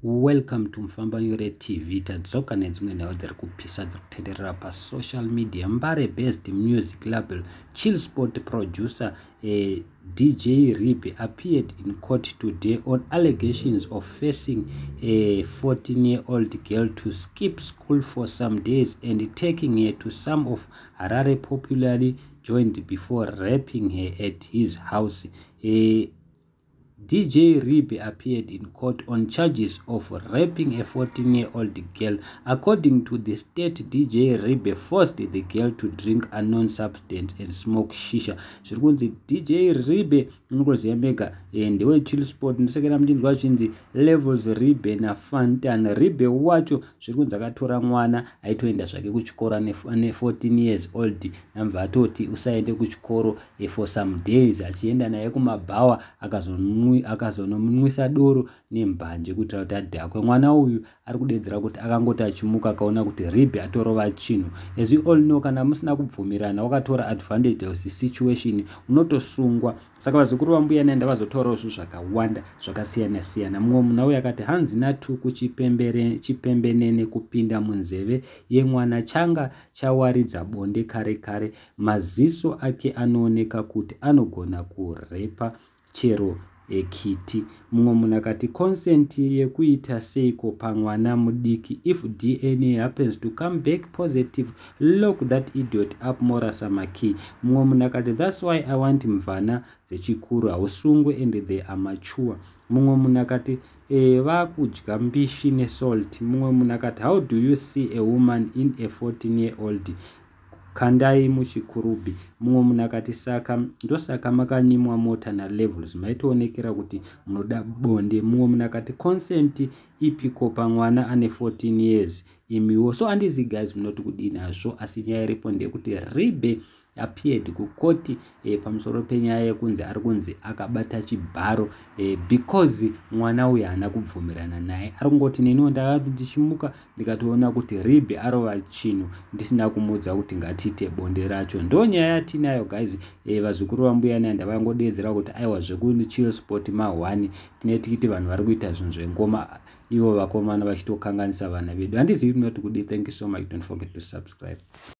Welcome to Mfambanyore TV. Tadzoka nedzimwe nhau dziri kupisa dziri kutenderera pa social media. Mbare based music label chill sport producer DJ Ribhe appeared in court today on allegations of forcing a 14-year-old girl to skip school for some days and taking her to some of Harare popularly joined before raping her at his house. DJ Ribhe appeared in court on charges of raping a 14-year-old girl. According to the state, DJ Ribhe forced the girl to drink unknown substance and smoke shisha. Zvirkunzi DJ Ribhe unokuziva mega ndewe chill sport ndisekera mudinzi wachinzi levels Ribhe na Fantan. Ribhe wacho zvirkunzi akatora mwana aitoenda zvake kuchikoro ne 14 years old namva atoti usaende kuchikoro for some days achienda naye kumabhawa akazonomwisa doro nembanje kuitira kuti adhakwe. Mwana uyu ari kudedzera kuti akangoti achimuka akaona kuti Ribhe atorova chinhu. As we all know, kana musina kubvumirana wakatora advantage of the situation unotosungwa. Saka vazukuru vambuya naenda vazotorawo zvinhu zvakawanda zvakasiyana siyana. Mumwe munhu uyu akati hanzi natuku chipembenene kupinda munzeve yemwana changa chawaridza bonde kare kare. Maziso ake anooneka kuti anogona kurepa chero ekiti. Mumwe munhu akati consent yekuita seiko pamwana mudiki? If DNA happens to come back positive, lock that idiot up Morasamaki. Mumwe munhu akati that's why I want mvana dzechikuru hausungwe and they are mature. Mumwe munhu akati vakudya mbishi nesalt. Mumwe munhu akati how do you see a woman in a 14-year-old? Kandai muchikurubi. Mumwe munhu akati saka ndosaka makanyimwa mota na levels maitoonekera kuti munoda bonde. Mumwe munhu akati consent ipiko pamwana ane 14 years imiwo. So handizi guys munoti kudini hazvo, asi nyaya iripo ndeyekuti Ribhe appeared kukoti pamusoro penyaya yekunzi ari kunzi akabata chibharo because mwana uyu haana kubvumirana naye. Ari kungoti neniwo ndakati ndichimuka ndikatoona kuti Ribhe arova chinhu ndisina kumudza kuti ngatiite bonde racho. Ndo nyaya yatinayo guys. Vazukuru vambuya naenda vangodedzera kuti aiwa zvekuti chill sport ma1 tine tikiti vanhu vari kuita zvinhu zvengoma ivo vakomana vachitokanganisa vana vedu. Handizivi munoti kudi. Thank you so much. Don't forget to subscribe.